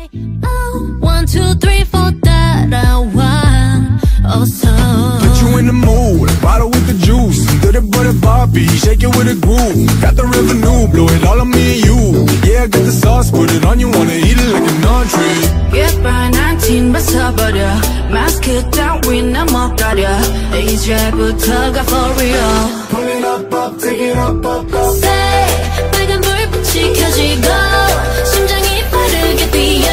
One, two, three, four 따라와 어서. Put you in the mood, bottle with the juice. Dirty butter Bobby, shake it with a groove. Got the revenue, blow it all on me and you. Yeah, got the sauce, put it on you, wanna eat it like an entree. 예뻐 난 팀 벗어버려. 마스크 따윈 못 가려. 이제부터가 for real. Pull it up, up, take it up, up, up. Say, 빨간 불빛이 켜지고 심장이 빠르게 뛰어.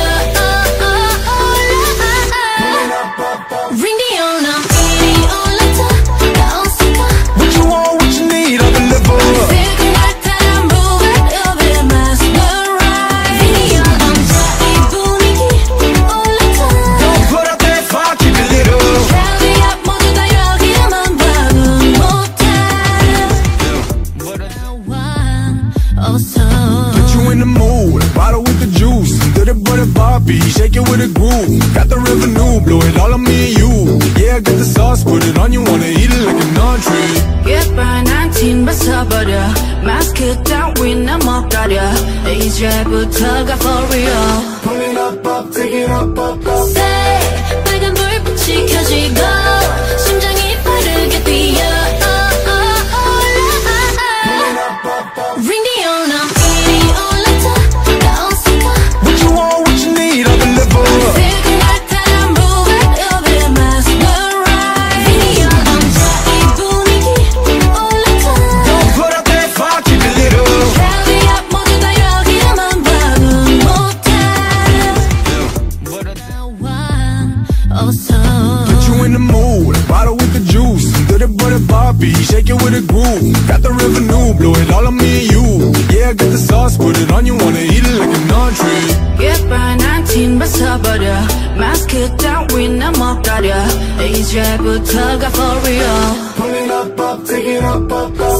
Ring the alarm, 이리 올라타. 나 어색하. What you want, what you need, I'll deliver. Feel like that, move it, you'll be mesmerized. Ring the alarm, 이 분위기 올라타. Don't put out that fire, keep it lit up. Rally up, 모두 다 여기만 봐도 못해. 어서. Put you in the mood, bottle with the juice. Dirty butter Bobby, shake it with a groove. Got the revenue, blow it all on me and you. Yeah, got the sauce, put it on you, wanna eat it like an entree. 예뻐 난 팀 벗어버려. 마스크 따윈 못 가려. 이제부터가 for real. Pull it up, up, take it up, up, up. Say, 빨간 불빛이 켜지고 심장이 빠르게 뛰어. Ring the alarm, 이리 올라타. 나 어색하. What you want, what you need, I'll deliver. Feel like that, move it, you'll be mesmerized. Ring the alarm, 이 분위기 올라타. Don't put out that fire, keep it lit up. Rally up, 모두 다 여기만 봐도 못해. 어서. Put you in the mood, bottle with the juice. Dirty butter Bobby, shake it with a groove. Got the revenue, blow it all on me and you. Yeah, got the sauce, put it on you, wanna eat it like an entree. 예뻐 난 팀 벗어버려. 마스크 따윈 못 가려. 이제부터가 for real. Pull it up, up, take it up, up, up.